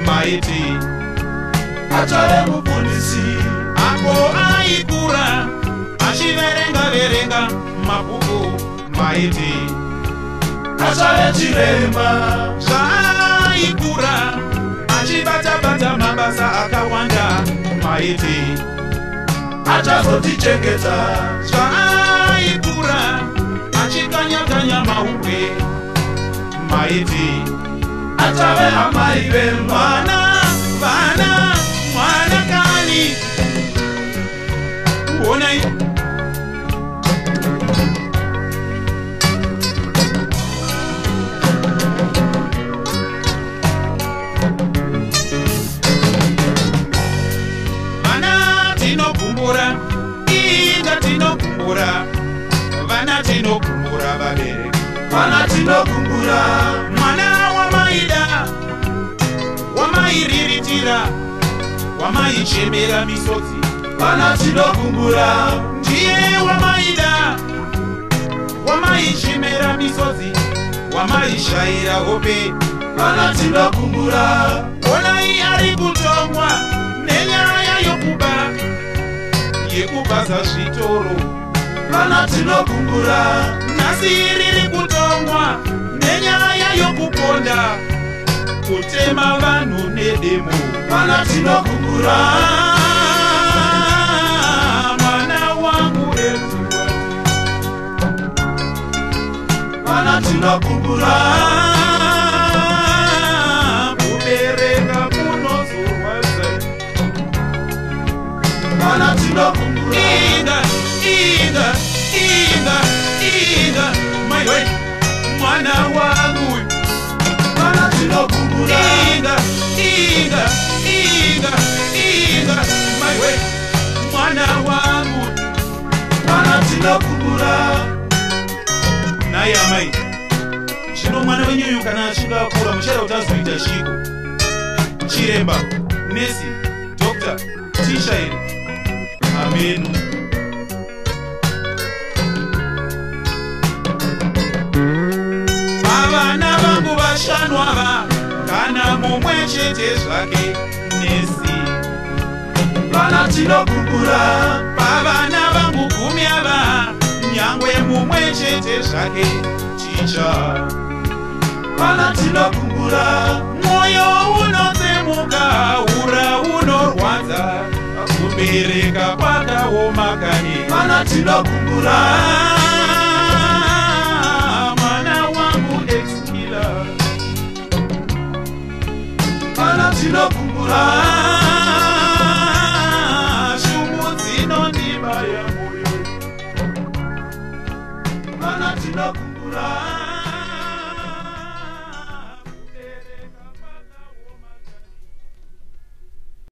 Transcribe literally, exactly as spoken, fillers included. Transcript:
maiti achave mufundisi. Apo aikura achiverenga verenga mabhuku maiti achave chiremba. Zvaaikura achibata-bata mabasa akawanda maiti achazotichengeta. Zvaaikura achikanya-kanya mahukwe maiti achave amai vemba. Vana, vana, mwana kani Onai Vana tinokumbura, inga tinokumbura. Vana tinokumbura vabereki. Vana tinokumbura. Mwana wamaida, wamairiritira, wamaichemera misodzi. Vana tinokumbura. Ndiye wamaida, wamaichemera misodzi, wamaishaira hope. Vana tinokumbura. Onai ari kutongwa nenyaya yokuba, yekubaza zvitoro. Vana tinokumbura. Nhasi riri kutongwa nenyaya yokuponda, kutema vanhu nedemo. Vana tinokumbura. Mwana wangu eziwa. Vana tinokumbura. Kubereka kunozorwadza. Vana tinokumbura. Inga, inga, inga, inga, my way, mwana wangu. Vana tinokumbura. Inga, inga, inga, inga, my way, mwana wangu. Vana tinokumbura. Naye amai, zvino mwana wenyuyu kana achinga akura muchada kuti azoita shiko, chiremba, nesi, dokta, tisha here. Amen. Vana vangu vashanu ava, kana mumwe chete zvake nesi. Vana tinokumbura. Pavana vangu gumi ava, nyangwe mumwe chete zvake ticha. Vana tinokumbura. Mwoyo unotsemuka, ura unorwadza, kubereka kwakaoma kani. Vana tinokumbura. Mwana wangu ex-killer. Vana tinokumbura. Shumbu dzinondibaya moyo. Vana tinokumbura.